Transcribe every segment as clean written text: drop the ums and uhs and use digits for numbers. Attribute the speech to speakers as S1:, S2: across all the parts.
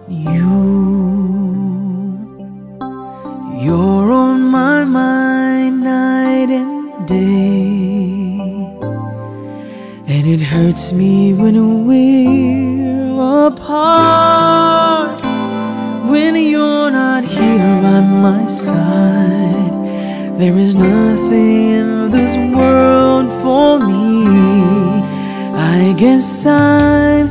S1: You're on my mind night and day, and it hurts me when we're apart. When you're not here by my side, there is nothing in this world for me. I guess I'm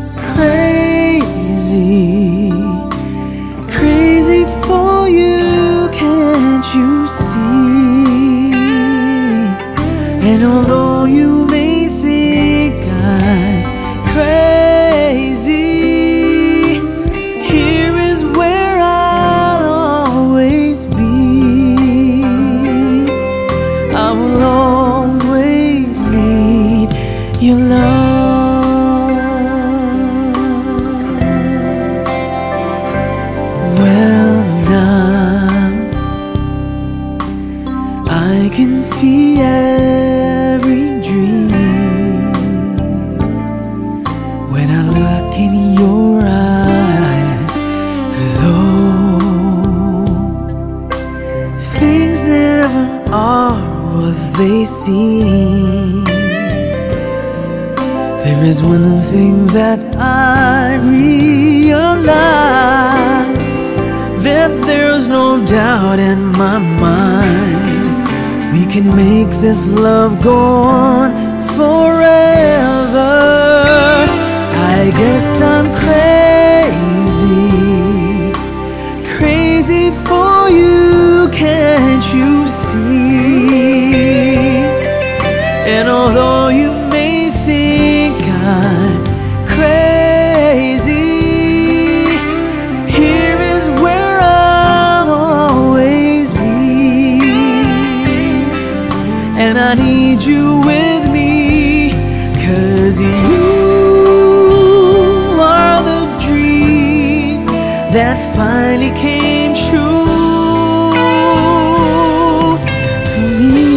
S1: crazy, crazy for you, can't you see? And although you may think I'm crazy, here is where I'll always be. I will always need your love. Well, now I can see every dream when I look in your eyes. Though things never are what they seem, there is one thing that I realize, that there's no doubt in my mind we can make this love go on forever. I guess I'm crazy, crazy for you, can't you see? And although you may think I'm crazy, here is where I'll always be. And I need you with me, 'cause you are the dream that finally came true to me.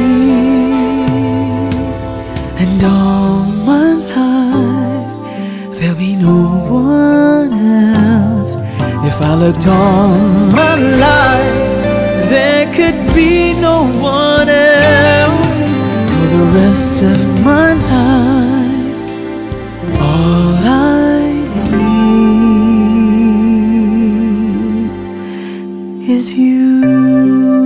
S1: And all my life there'll be no one else. If I looked all my life, there could be no one else. For the rest of my life, all I need is you.